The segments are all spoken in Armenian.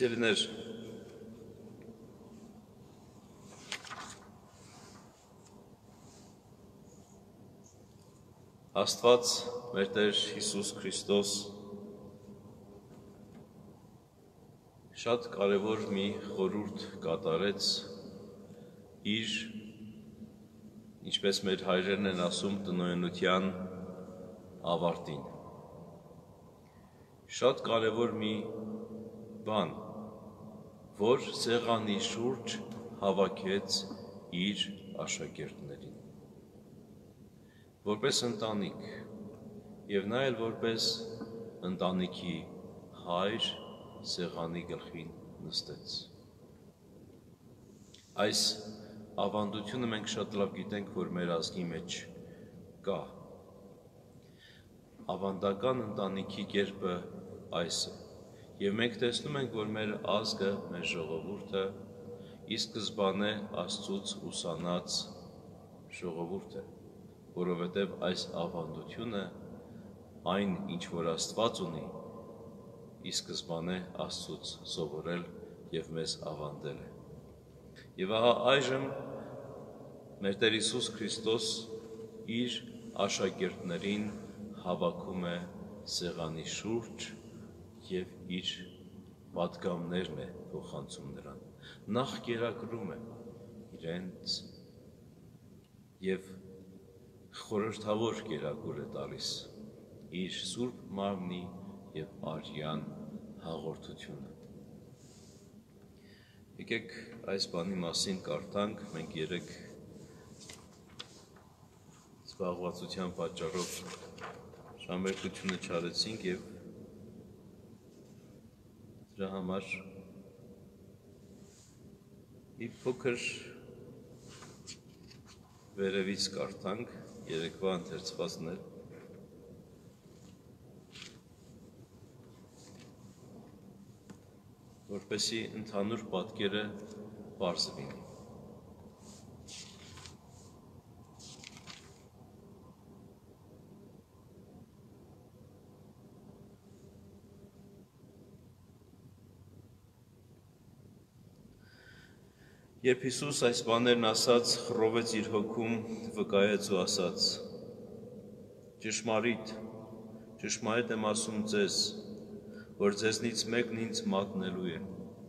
Սիրելիներ, Աստված մեր Տեր Հիսուս Քրիստոս շատ կարևոր մի խորհուրդ կատարեց իր, ինչպես մեր հայրերն են ասում, տնօրենության ավարտին։ Շատ կարևոր մի բան, որ սեղանի շուրջ հավաքեց իր աշակերտներին։ Որպես ընտանիք և նա էլ որպես ընտանիքի հայր սեղանի գլխին նստեց։ Այս ավանդությունը մենք շատ լավ գիտենք, որ մեր ազգի մեջ կա։ Ավանդական ընտանիքի կերպը այս է։ Եվ մենք տեսնում ենք, որ մեր ազգը, մեր ժողովուրդը ի սկզբանե Աստծուց ուսանած ժողովուրդ է, որովհետև այս ավանդությունը, այն ինչ որ Աստված ունի, ի սկզբանե Աստծուց սովորել և մեզ ավանդել է։ Եվ ահա այժմ մեր Տեր Հիսուս Քրիստոս իր աշակերտներին հավաքում է սեղանի շուրջ և իր պատգամներն է փոխանցում նրան։ Նախ կերակրում է իրենց և խորհրդավոր կերակուր է տալիս իր սուրբ մարմնի և արյան հաղորդությունը։ Եկեք այս բանի մասին կարդանք, մենք երեկ զբաղվածության պատճառով շամերկությունը չարեցինք և դրա համար մի փոքր վերևից կարդանք երեկվա ընթերցվածներ, որպեսզի ընդհանուր պատկերը պարզ լինի։ Երբ Հիսուս այս բաներն ասաց, խռովեց իր հոգում, վկայեց ու ասաց. Ճշմարիտ, ճշմարիտ եմ ասում ձեզ, որ ձեզնից մեկն ինձ մատնելու է։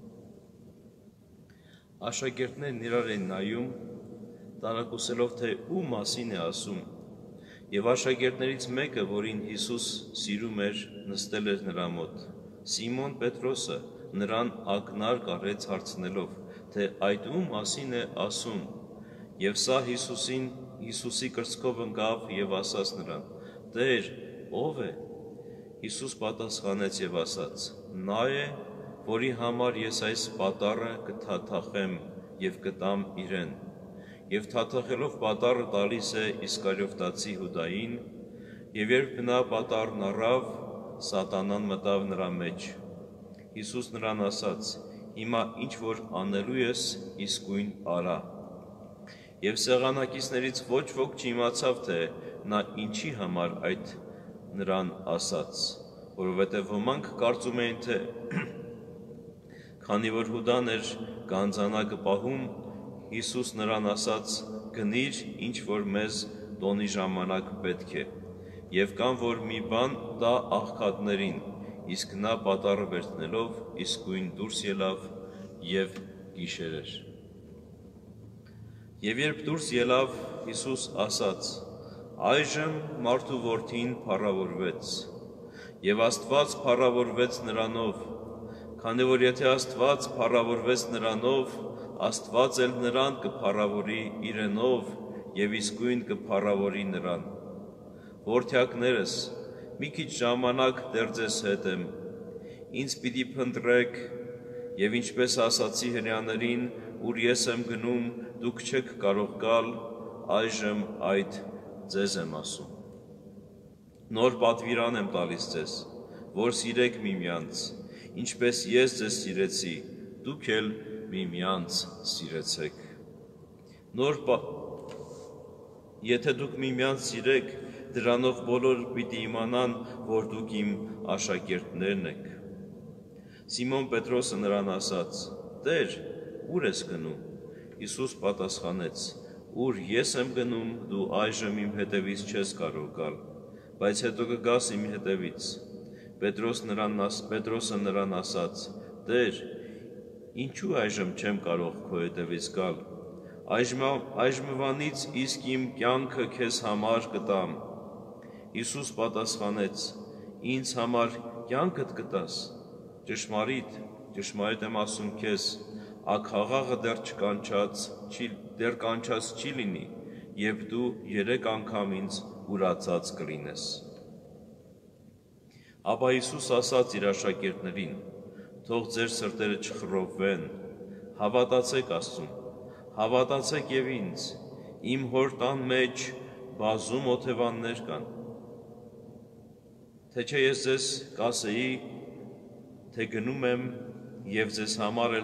Աշակերտներն իրար են նայում, տարակուսելով, թե ում մասին է ասում, և աշակերտներից մեկը, որին Հիսուս սիրում էր, նստել էր նրա մոտ։ Սիմոն Պետրոսը նրան ակնարկ արեց հարցնելով, թե այդ ում մասին է ասում, և սա Հիսուսի կրծքով ընկավ և ասաց նրան. Տեր, ո՞վ է։ Հիսուս պատասխանեց և ասաց. Նա է, որի համար ես այս պատառը կթաթախեմ և կտամ իրեն։ Եվ թաթախելով պատառը տալիս է Իսկարիովտացի Հուդային, և երբ նա պատառն առավ, սատանան մտավ նրա մեջ։ Հիսուս նրան ասաց. Հիմա ինչ որ անելու ես, իսկույն արա։ Եվ սեղանակիցներից ոչ ոք չիմացավ, թե նա ինչի համար այդ նրան ասաց, որովհետև ոմանք կարծում էին, թե քանի որ Հուդան էր գանձանակը պահում, Հիսուս նրան ասաց. գնիր, ինչ որ մեզ տոնի ժամանակ պետք է, և կամ որ մի բան տա աղքատներին, իսկ նա պատառը վերցնելով իսկույն դուրս ելավ և գիշերեր։ Եվ երբ դուրս ելավ, Հիսուս ասաց. այժմ մարդու որդին փառավորվեց, և Աստված փառավորվեց նրանով, քանի որ եթե Աստված փառավորվեց նրանով, Աստված էլ նրան կփառավորի իրենով և իսկույն կփառավորի նրան։ Որդյակներս, մի քիչ ժամանակ դեռ ձեզ հետ եմ, ինձ պիտի փնտրեք, և ինչպես ասացի հրեաներին, ուր ես եմ գնում, դուք չեք կարող գալ, այժմ այդ ձեզ եմ ասում։ Նոր պատվիրան եմ տալիս ձեզ, որ սիրեք միմյանց, ինչպես ես ձեզ սիրեցի, դուք էլ միմյանց սիրեցեք։ Եթե դուք միմյանց սիրեք, դրանով բոլորը պիտի իմանան, որ դուք իմ աշակերտներն եք։ Սիմոն Պետրոսը նրան ասաց. «Տեր, ուր ես գնում»։ Հիսուս պատասխանեց. «Ուր ես եմ գնում, դու այժմ իմ հետևից չես կարող գալ, բայց հետո կգաս իմ հետևից»։ Պետրոսը նրան ասաց. «Տեր, ինչու այժմ չեմ կարող քո հետևից գալ։ Այժմվանից իսկ իմ կյանքը քեզ համար կտամ»։ Հիսուս պատասխանեց. «Ինձ համար կյանքդ կտաս։ Ճշմարիտ, ճշմարիտ եմ ասում քեզ, ագ-աղաղը դեռ կանչած չի լինի, և դու 3 անգամ ինձ ուրացած կլինես»։ Ապա Հիսուս ասաց իր աշակերտներին. «Թող ձեր սրտերը չխռովվեն, հավատացեք Աստծուն, հավատացեք և ինձ, իմ Հոր տան մեջ բազում օթևաններ կան, թե չէ ես ձեզ կասեի, թե գնում եմ ձեզ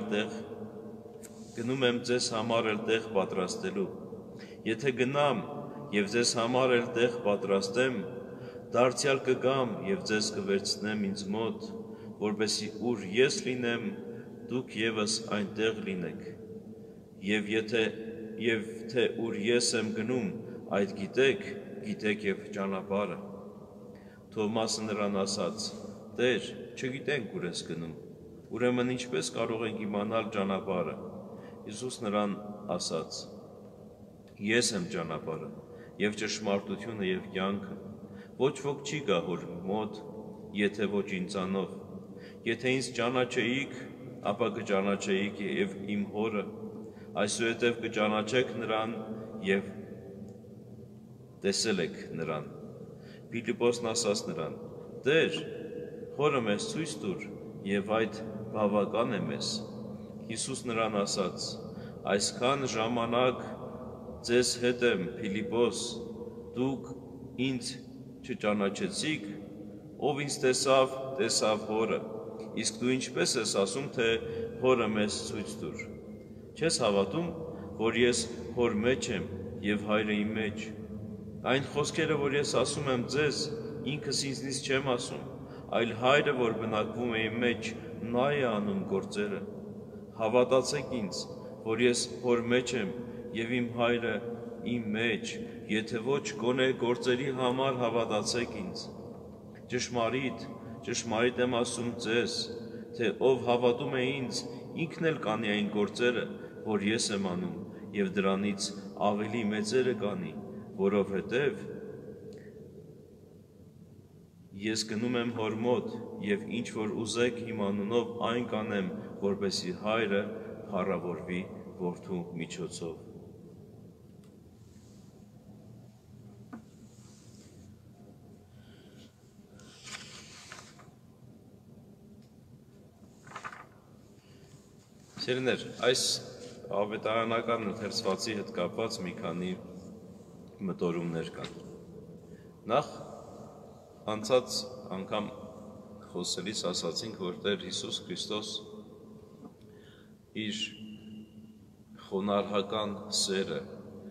համար էլ տեղ պատրաստելու։ Եթե գնամ և ձեզ համար էլ տեղ պատրաստեմ, դարձյալ կգամ և ձեզ կվերցնեմ ինձ մոտ, որպեսզի ուր ես լինեմ, դուք ևս այնտեղ լինեք։ Եվ թե ուր ես եմ գնում, այդ գիտեք և ճանապարհը»։ Թովմասը նրան ասաց. «Տեր, չգիտենք ուր ես գնում, ուրեմն ինչպե՞ս կարող ենք իմանալ ճանապարհը»։ Հիսուս նրան ասաց. «Ես եմ ճանապարհը և ճշմարտությունը և կյանքը, ոչ ոք չի գա Հոր մոտ, եթե ոչ ինձանով։ Եթե ինձ ճանաչեիք, ապա կճանաչեիք և իմ Հորը, այսուհետև կճանաչեք նրան և տեսել եք նրան»։ Փիլիպոսն ասաց նրան. «Տեր, Հորը մեզ ցույց տուր, և այդ բավական է մեզ»։ Հիսուս նրան ասաց. «Այսքան ժամանակ ձեզ հետ եմ, Փիլիպոս, դուք ինձ չճանաչեցիք, ով ինձ տեսավ, տեսավ Հորը, իսկ դու ինչպե՞ս ես ասում, թե Հորը մեզ ցույց տուր։ Չես հավատում, որ ես Հոր մեջ եմ, և Հայրը իմ մեջ։ Այն խոսքերը, որ ես ասում եմ ձեզ, ինքս ինձնից չեմ ասում, այլ Հայրը, որ բնակվում է իմ մեջ, նա է անում գործերը։ Հավատացեք ինձ, որ ես Հոր մեջ եմ, և իմ Հայրը իմ մեջ, եթե ոչ գոնե գործերի համար հավատացեք ինձ։ Ճշմարիտ, ճշմարիտ եմ ասում ձեզ, թե ով հավատում է ինձ, ինքն էլ կանի այն գործերը, որ ես եմ անում, և դրանից ավելի մեծերը կանի, որովհետև ես գնում եմ Հոր մոտ, և ինչ որ ուզեք իմ անունով, այն կանեմ, որպեսզի Հայրը փառավորվի Որդու միջոցով։ Սիրելիներ, այս ավետարանական ընթերցվածի հետ կապված մի քանի մտորումներ կան։ Նախ անցած անգամ խոսելիս ասացինք, որ Տեր Հիսուս Քրիստոս իր խոնարհական սերը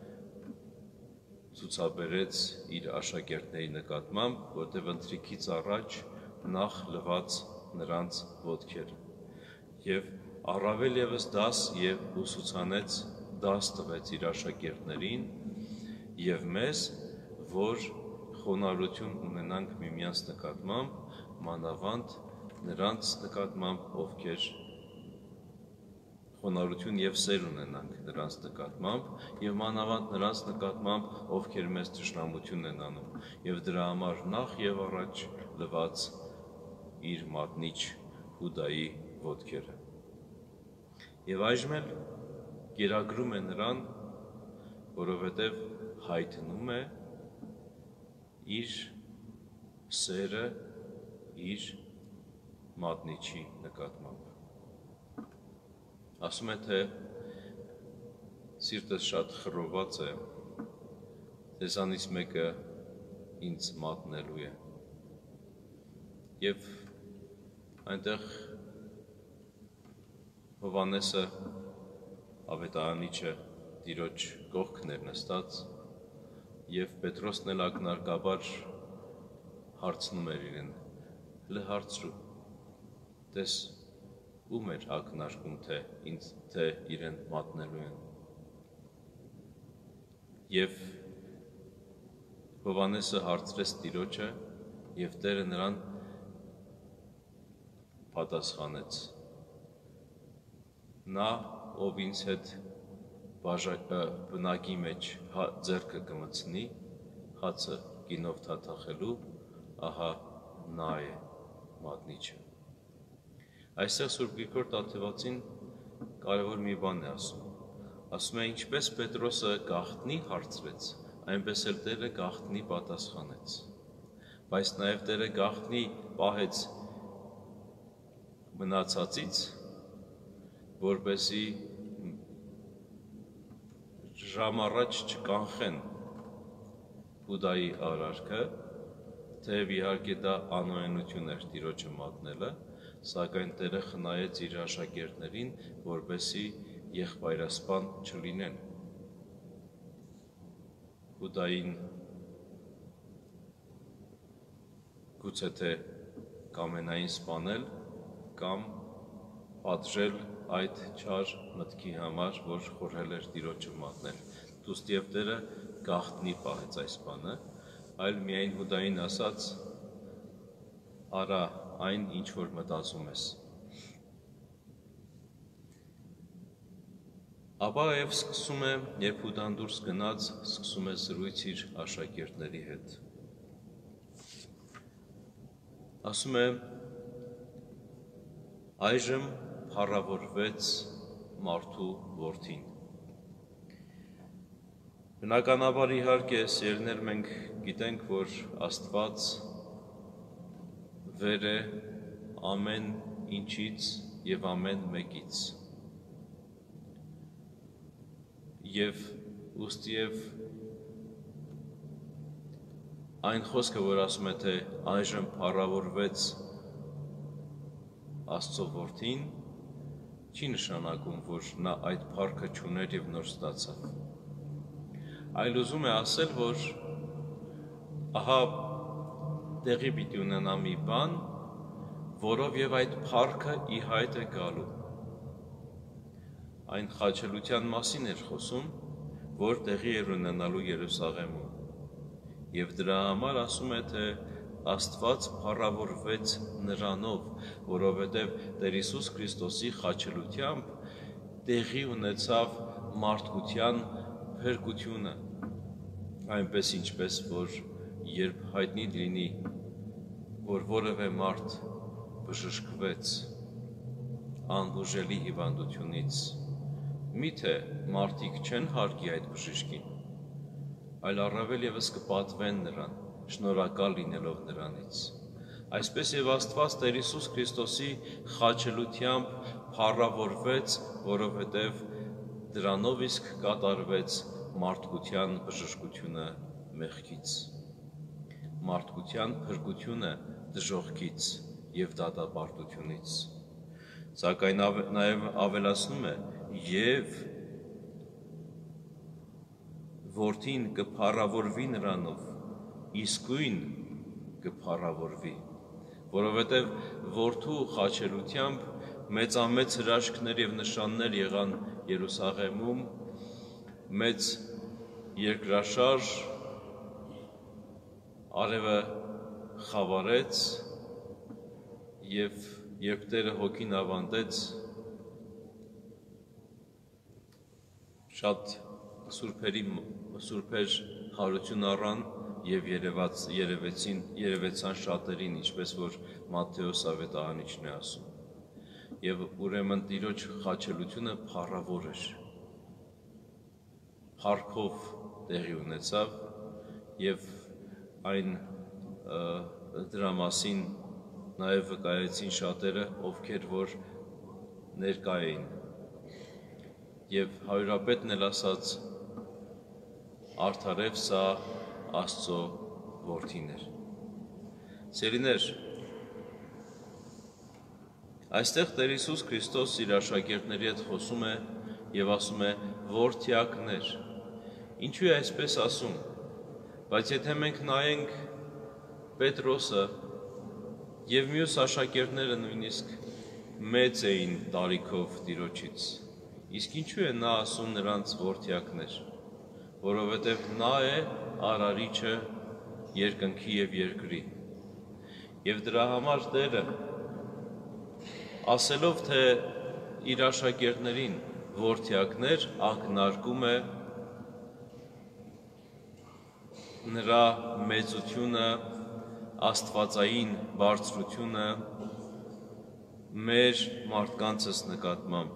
ցուցաբերեց իր աշակերտների նկատմամբ, որտեղ ընթրիքից առաջ նախ լվաց նրանց ոտքերը և առավել ևս դաս և ուսուցանեց, դաս տվեց իր աշակերտներին և մեզ, որ խոնարհություն ունենանք միմյանց նկատմամբ, մանավանդ նրանց նկատմամբ, ովքեր խոնարհություն և սեր ունենանք նրանց նկատմամբ և մանավանդ նրանց նկատմամբ, ովքեր մեզ թշնամություն են անում և դրա համար նախ և առաջ լվաց իր մատնիչ Հուդայի ոտքերը։ Եվ այժմ էլ կերակրում է նրան, որովհետև հայտնում է իր սերը իր մատնիչի նկատմամբ։ Ասում է, թե սիրտս շատ խռոված է, ձեզանից մեկը ինձ մատնելու է։ Եվ այնտեղ Հովհաննեսը ավետարանիչը Տիրոջ կողքն էր նստած և Պետրոսն էլ ակնարկաբար հարցնում էր իրեն. «Հլը հարցրու, տես, ում էր ակնարկում, թե իրեն մատնելու են։ Եվ Հովհաննեսը հարցրեց Տիրոջը, և Տերը նրան պատասխանեց. նա, ով ինձ հետ բնակի մեջ ձեռքը կմցնի, հացը գինով թաթախելու, ահա նա է մատնիչը։ Այստեղ Սուրբ Գրիգոր Տաթևացին կարևոր մի բան է ասում։ Ասում է, ինչպես Պետրոսը գաղտնի հարցրեց, այնպես էլ Տերը գաղտնի պատասխանեց։ Բայց նաև Տերը գաղտնի պահեց մնացածից, որպեսզի ժամ առաջ չկանխեն Հուդայի արարքը, թեև իհարկե դա անօրենություն էր Տիրոջը մատնելը, սակայն Տերը խնայեց իր աշակերտներին, որպեսզի եղբայրասպան չլինեն։ Հուդային գուցե թե կամենային սպանել կամ պատժել այդ չար մտքի համար, որ խորհել էր Տիրոջը մատնել։ Դուստի և Տերը գաղտնի պահեց այս բանը, այլ միայն Հուդային ասաց, արա այն, ինչ որ մտածում ես։ Ապա և սկսում է, երբ Հուդան դուրս գնաց, սկսում է զրույց իր աշակերտների հետ։ Ասում է, այժմ փառավորվեց մարդու որդին։ Բնականաբար իհարկե, սիրելիներ, մենք գիտենք, որ Աստված վեր է ամեն ինչից և ամեն մեկից։ Եվ ուստիև այն խոսքը, որ ասում է, թե այժմ փառավորվեց Աստծո որդին, չի նշանակում, որ նա այդ փառքը չուներ և նոր ստացավ։ Այլ ուզում է ասել, որ ահա տեղի պիտի ունենա մի բան, որով և այդ փառքը ի հայտ է գալու։ Այն խաչելության մասին էր խոսում, որ տեղի էր ունենալու Երուսաղեմում։ Եվ դրա համար ասում է, թե Աստված փառավորվեց նրանով, որովհետև Տեր Հիսուս Քրիստոսի խաչելությամբ տեղի ունեցավ մարդկության փրկությունը, այնպես ինչպես որ երբ հայտնի լինի, որ որևէ մարդ բժշկվեց անբուժելի հիվանդությունից, միթե մարդիկ չեն հարգի այդ բժիշկին, այլ առավել ևս կպատվեն նրան, շնորհակալ լինելով նրանից։ Այսպես և Աստված Տեր Հիսուս Քրիստոսի խաչելությամբ փառավորվեց, որովհետև դրանով իսկ կատարվեց մարդկության բժշկությունը մեղքից, մարդկության փրկությունը դժոխքից և դատապարտությունից։ Սակայն նաև ավելացնում է, և որդին կփառավորվի նրանով, իսկույն կփառավորվի, որովհետև որդու խաչելությամբ մեծամեծ հրաշքներ և նշաններ եղան Երուսաղեմում, մեծ երկրաշարժ, արևը խավարեց և երբ Տերը հոգին ավանդեց, շատ սուրբեր հարություն առան և երևեցան շատերին, ինչպես որ Մատթեոս ավետարանիչն է ասում։ Եվ ուրեմն Տիրոջ խաչելությունը փառավոր էր, փառքով տեղի ունեցավ և այն դրա մասին նաև վկայեցին շատերը, ովքեր որ ներկա էին։ Եվ հարյուրապետն էլ ասաց, արդարև սա Աստծո որդին էր։ Սիրելիներ, այստեղ Տեր Հիսուս Քրիստոս իր աշակերտների հետ խոսում է և ասում է որդյակներ։ Ինչու է այսպես ասում, բայց եթե մենք նայենք Պետրոսը և մյուս աշակերտները նույնիսկ, մեծ էին տարիքով Տիրոջից։ Իսկ ինչու է նա ասում նրանց որդյակներ, որովհետև նա է արարիչը երկնքի և երկրի։ Եվ դրա համար Տերը, ասելով, թե իր աշակերտներին որդյակներ, ակնարկում է նրա մեծությունը, աստվածային բարձրությունը մեր մարդկանցս նկատմամբ։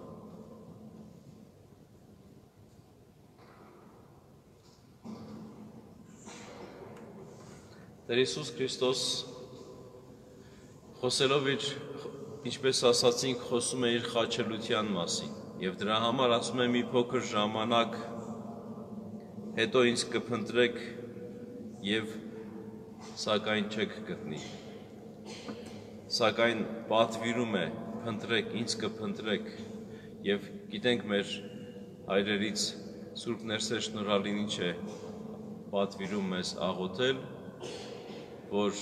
Տեր Հիսուս Քրիստոս խոսելով իր, ինչպես ասացինք, խոսում է իր խաչելության մասին և դրա համար ասում է մի փոքր ժամանակ հետո ինձ կփնտրեք և սակայն չեք գտնի, սակայն պատվիրում է փնտրեք, ինձ կփնտրեք և գիտենք մեր հայրերից Սուրբ Ներսեր շնորհալին ինչ է պատվիրում մեզ աղոթել, որ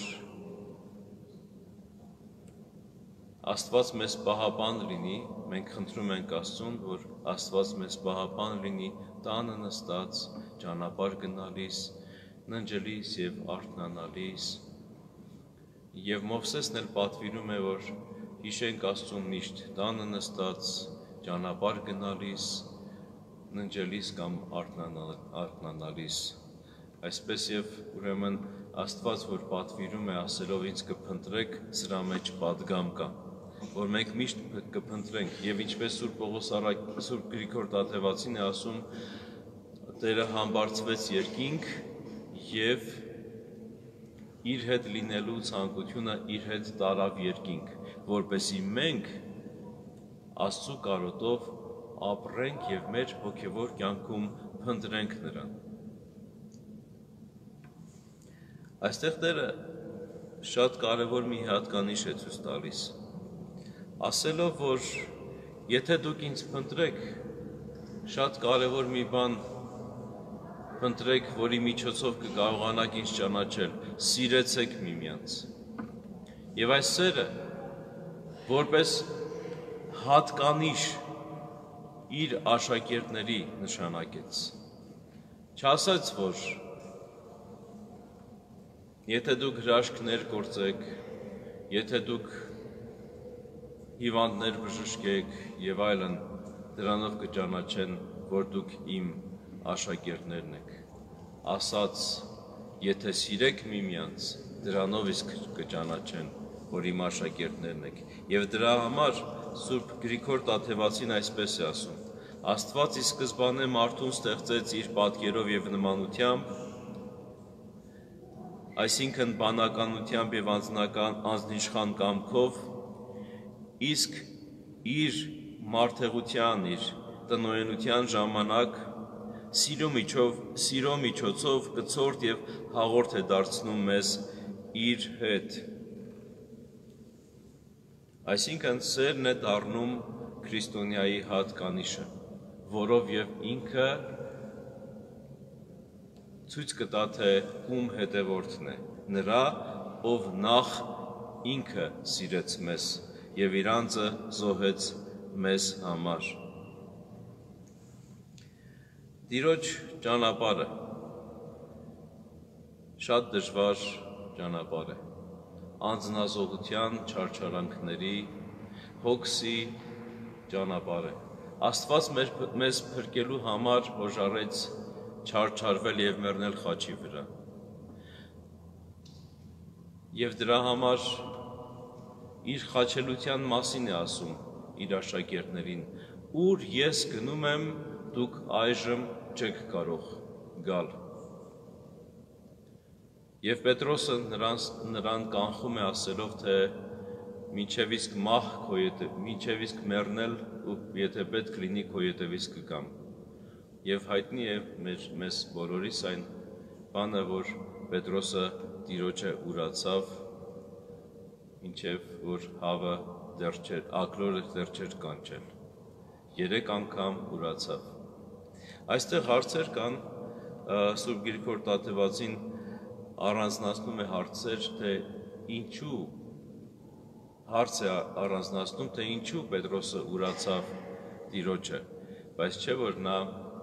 Աստված մեզ պահապան լինի, մենք խնդրում ենք Աստծուն, որ Աստված մեզ պահապան լինի տանը նստած, ճանապարհ գնալիս, ննջելիս և արթնանալիս, և Մովսեսն էլ պատվիրում է, որ հիշենք Աստծուն միշտ տանը նստած, ճանապարհ գնալիս, ննջելիս կամ արթնանալիս, այսպես և ուրեմն Աստված, որ պատվիրում է ասելով ինձ կփնտրեք, սրա մեջ պատգամ կա, որ մենք միշտ կփնտրենք և ինչպես Սուրբ Գրիգոր Տաթևացին է ասում, Տերը համբարձվեց երկինք և իր հետ լինելու ցանկությունը իր հետ տարավ երկինք, որպեսզի մենք Աստծու կարոտով ապրենք և մեր հոգևոր կյանքում փնտրենք Նրան։ Այստեղ Տերը շատ կարևոր մի հատկանիշ է ցույց տալիս, ասելով, որ եթե դուք ինձ փնտրեք, շատ կարևոր մի բան փնտրեք, որի միջոցով կկարողանաք ինձ ճանաչել, սիրեցեք միմյանց։ Եվ այս սերը, որպես հատկանիշ իր աշակերտների նշանակեց, չասաց, որ եթե դուք հրաշքներ գործեք, եթե դուք հիվանդներ բժշկեք և այլն, դրանով կճանաչեն, որ դուք իմ աշակերտներն եք, ասաց, եթե սիրեք միմյանց, դրանով իսկ կճանաչեն, որ իմ աշակերտներն եք։ Եվ դրա համար Սուրբ Գրիգոր Տաթևացին այսպես է ասում. Աստված ի սկզբանե մարդուն ստեղծեց իր պատկերով և նմանությամբ, այսինքն բանականությամբ և անձնիշխան կամքով, իսկ իր մարդեղության, իր տնօրենության ժամանակ սիրո միջոցով կցորդ և հաղորդ է դարձնում մեզ իր հետ։ Այսինքն սերն է դառնում քրիստոնյայի հատկանիշը, որով և ինքը ցույց կտա, թե ում հետևորդն է, նրա, ով նախ ինքը սիրեց մեզ և իր անձը զոհեց մեզ համար։ Տիրոջ ճանապարհը շատ դժվար ճանապարհ է, անձնազոհության, չարչարանքների, հոգսի ճանապարհ է։ Աստված մեզ փրկելու համար հոժարեց չարչարվել և մեռնել խաչի վրա։ Եվ դրա համար իր խաչելության մասին է ասում իր աշակերտներին, ուր ես գնում եմ, դուք այժմ չեք կարող գալ։ Եվ Պետրոսը նրան կանխում է ասելով, թե մինչև իսկ մինչև իսկ մեռնել ու եթե պետք լինի քո ետևից կգամ։ Եվ հայտնի է մեզ բոլորիս այն բանը, որ Պետրոսը Տիրոջը ուրացավ, մինչև որ հավը ակլորը դեռ չէր կանչել։ 3 անգամ ուրացավ։ Այստեղ հարցեր կան, Սուրբ Գրիգոր Տաթևացին առանձնացնում է հարցեր, թե ինչու հարց է առանձնացնում, թե ինչու Պետրոսը ուրացավ Տիրոջը, բայց չէ որ նա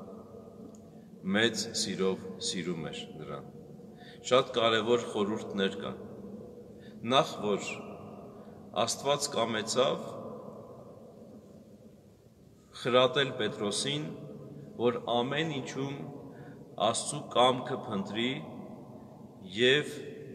մեծ սիրով սիրում էր նրան։ Շատ կարևոր խորհուրդներ կան։ Նախ որ Աստված կամեցավ խրատել Պետրոսին, որ ամեն ինչում Աստծու կամքը փնտրի և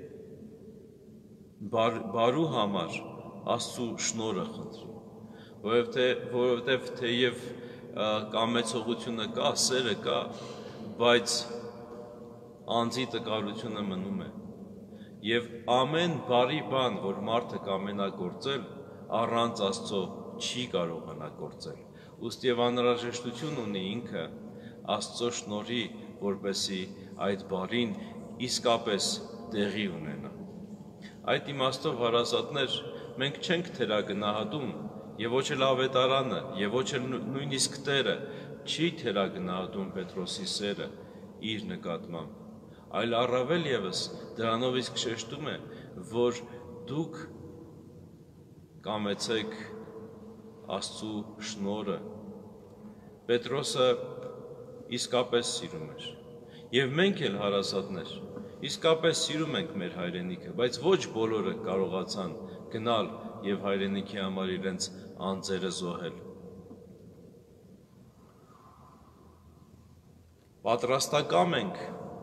բարու համար Աստծու շնորհը խնդրի, որովհետև թեև կամեցողությունը կա, սերը կա, բայց անձի տկարությունը մնում է, և ամեն բարի բան, որ մարդը կամենա գործել, առանց Աստծո չի կարողանա գործել, ուստի և անհրաժեշտություն ունի ինքը Աստծո շնորհի, որպեսզի այդ բարին իսկապես տեղի ունենա։ Այդ իմաստով հարազատներ, մենք չենք թերագնահատում, և ոչ էլ ավետարանը, և ոչ էլ նույնիսկ Տերը չի թերագնահատում Պետրոսի սերը իր նկատմամբ, այլ առավել ևս դրանով իսկ շեշտում է, որ դուք կամեցեք Աստծու շնորհը։ Պետրոսը իսկապես սիրում էր, և մենք էլ հարազատներ, իսկապես սիրում ենք մեր հայրենիքը, բայց ոչ բոլորը կարողացան գնալ և հայրենիքի համար իրենց անձերը զոհել։ Պատրաստակամ ենք,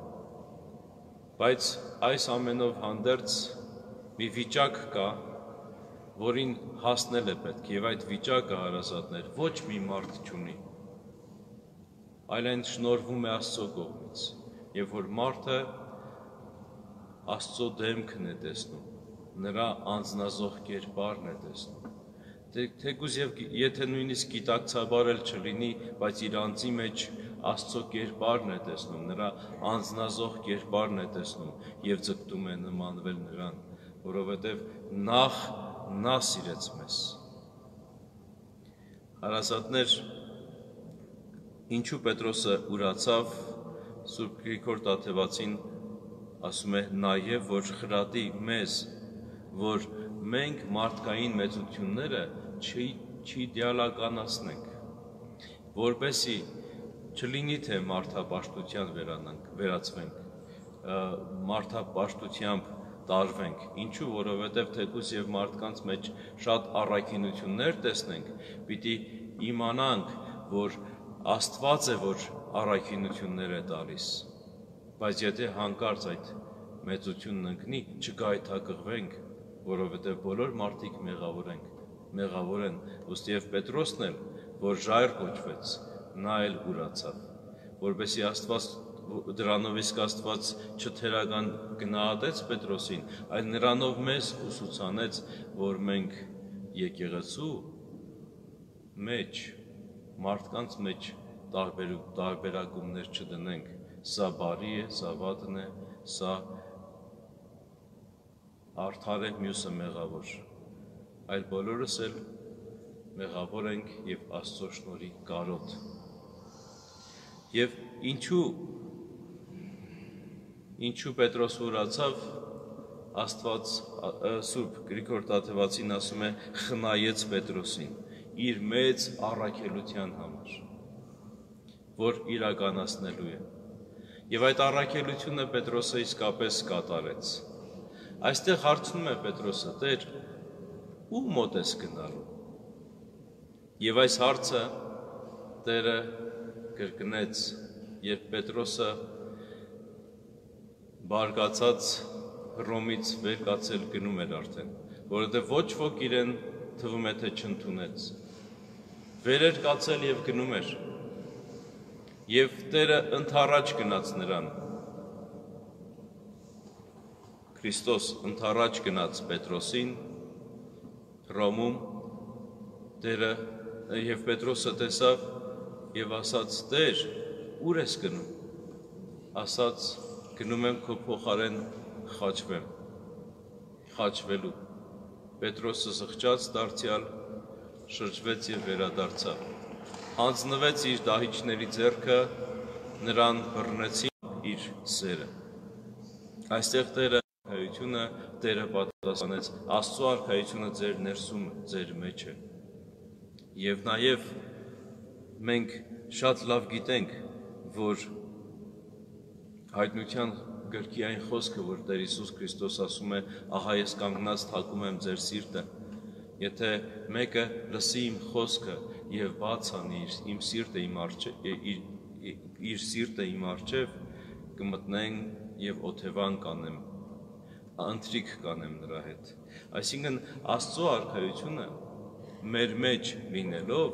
բայց այս ամենով հանդերձ մի վիճակ կա, որին հասնել է պետք, և այդ վիճակը հարազատներ ոչ մի մարդ չունի, այլ այն շնորհվում է Աստծո կողմից, և որ մարդը Աստծո դեմքն է տեսնում, նրա անձնազոհ կերպարն է տեսնում, թեկուզ եթե նույնիսկ գիտակցաբար էլ չլինի, բայց իր անձի մեջ Աստծո կերպարն է տեսնում, նրա անձնազոհ կերպարն է տեսնում և ձգտում է նմանվել նրան, որովհետև նախ նա սիրեց մեզ։ Հարազատներ, ինչու Պետրոսը ուրացավ, Սուրբ Գրիգոր Տաթևացին ասում է նաև, որ խրատի մեզ, որ մենք մարդկային մեծությունները չիդեալականացնենք, որպեսզի չլինի, թե մարդապաշտության վերածվենք, մարդապաշտությամբ տարվենք, ինչու, որովհետև թեկուզ և մարդկանց մեջ շատ առաքինություններ տեսնենք, պիտի իմանանք, որ Աստված է, որ առաքինություններ է տալիս, բայց եթե հանկարծ այդ մեծությունն ընկնի, չգայթակղվենք, որովհետև բոլոր մարդիկ մեղավոր են, ուստի և Պետրոսն էլ, որ ժայռ կոչվեց, նա էլ ուրացավ, որպեսզի դրանով իսկ Աստված չթերագնահատեց Պետրոսին, այլ նրանով մեզ ուսուցանեց, որ մենք եկեղեցու մեջ, մարդկանց մեջ տարբերակումներ չդնենք, սա բարի է, սա վատն է, սա արդար է, մյուսը մեղավոր, այլ բոլորս էլ մեղավոր ենք և Աստծո շնորհի կարոտ։ Եվ ինչու Պետրոսը ուրացավ, Աստված Սուրբ Գրիգոր Տաթևացին ասում է, խնայեց Պետրոսին իր մեծ առաքելության համար, որ իրականացնելու է։ Եվ այդ առաքելությունը Պետրոսը իսկապես կատարեց։ Այստեղ հարցնում է Պետրոսը, Տեր, ո՞ւ մոտ ես գնալու։ Եվ այս հարցը Տերը կրկնեց, երբ Պետրոսը բարգացած Հռոմից վեր կացել գնում էր արդեն, որովհետև ոչ ոք իրեն թվում է, թե չընդունեց։ Վեր էր կացել և գնում էր, և Տերը ընդառաջ գնաց նրան, Քրիստոս ընդառաջ գնաց Պետրոսին Հռոմում, Տերը և Պետրոսը տեսավ և ասաց. Տեր, ուր ես գնում, ասաց. գնում եմ քո փոխարեն խաչվելու։ Պետրոսը զղջաց դարձյալ, շրջվեց և վերադարձավ, հանձնվեց իր դահիճների ձեռքը, նրան բռնեցին իր սերը։ Այստեղ Տերը արքայությունը, Տերը պատասխանեց. Աստծո արքայությունը ձեր ներսում, ձեր մեջ է։ Եվ նաև մենք շատ լավ գիտենք, որ Հայտնության գրքի այն խոսքը, որ Տեր Հիսուս Քրիստոս ասում է, ահա ես կանգնած թակում եմ ձեր սիրտը, եթե մեկը լսի իմ խոսքը և բաց անի իր սիրտը իմ առջև, կմտնեն և օթևան կանեմ, ընթրիք կանեմ նրա հետ։ Այսինքն Աստծո արքայությունը մեր մեջ լինելով,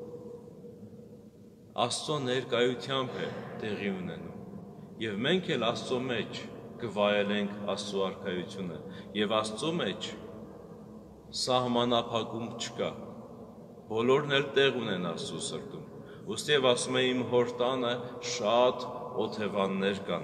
Աստծո ներկայությամբ է տեղի ունենում, և մենք էլ Աստծո մեջ կվայելենք Աստծո արքայությունը, և Աստծո մեջ սահմանափակում չկա, բոլորն էլ տեղ ունեն Աստծո սրտում, ուստի և ասում է իմ հոր տանը շատ օթևաններ կան։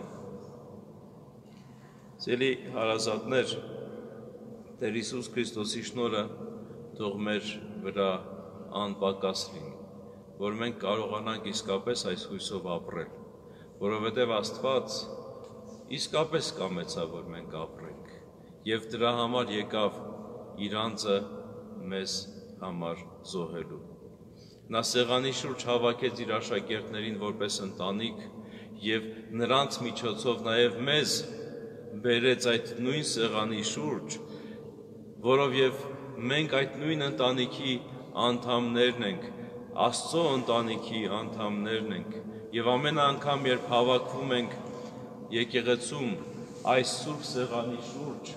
Սիրելի հարազատներ, Տեր Հիսուս Քրիստոսի շնորհը թող մեր վրա անպակաս լինի, որ մենք կարողանանք իսկապես այս հույսով ապրել, որովհետև Աստված իսկապես կամեցավ, որ մենք ապրենք, և դրա համար եկավ իր անձը մեզ համար զոհելու։ Նա սեղանի շուրջ հավաքեց իր աշակերտներին որպես ընտանիք և նրանց միջոցով նաև մեզ բերեց այդ նույն սեղանի շուրջ, որովհետև մենք այդ նույն ընտանիքի անդամներն ենք, Աստծո ընտանիքի անդամներն ենք, և ամեն անգամ, երբ հավաքվում ենք եկեղեցում այս սուրբ սեղանի շուրջ,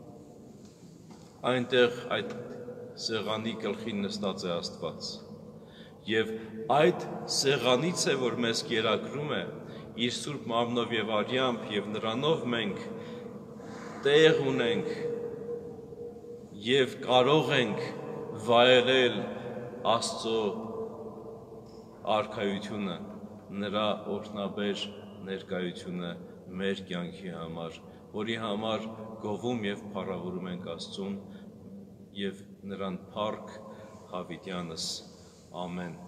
այնտեղ այդ սեղանի գլխին նստած է Աստված, և այդ սեղանից է, որ մեզ կերակրում է իր սուրբ մարմնով և արյամբ, և նրանով մենք տեղ ունենք և կարող ենք վայելել Աստծո արքայությունը, նրա օրհնաբեր ներկայությունը մեր կյանքի համար, որի համար գովում և փառավորում ենք Աստծուն և նրան փառք հավիտյանս, ամեն։